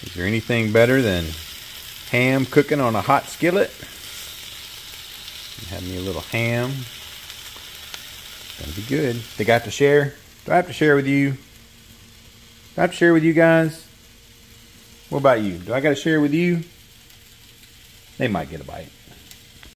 Is there anything better than ham cooking on a hot skillet? Have me a little ham. Gonna be good. Think I have to share? Do I have to share with you? Do I have to share with you guys? What about you? Do I gotta share with you? They might get a bite.